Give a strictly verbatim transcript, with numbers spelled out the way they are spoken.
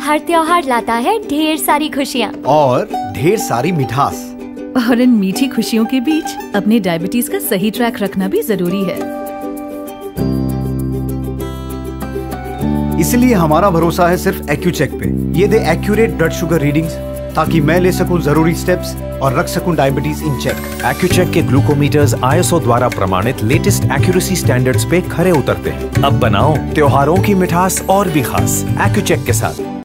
हर त्योहार लाता है ढेर सारी खुशियाँ और ढेर सारी मिठास। और इन मीठी खुशियों के बीच अपने डायबिटीज का सही ट्रैक रखना भी जरूरी है। इसलिए हमारा भरोसा है सिर्फ Accu-Chek पे। ये दे एक्यूरेट ब्लड शुगर रीडिंग्स ताकि मैं ले सकूं जरूरी स्टेप्स और रख सकूं डायबिटीज इन चेक। Accu-Chek के ग्लूकोमीटर्स आई एस ओ द्वारा प्रमाणित लेटेस्ट एक्यूरेसी स्टैंडर्ड्स पे खरे उतरते हैं। अब बनाओ त्योहारों की मिठास और भी खास Accu-Chek के साथ।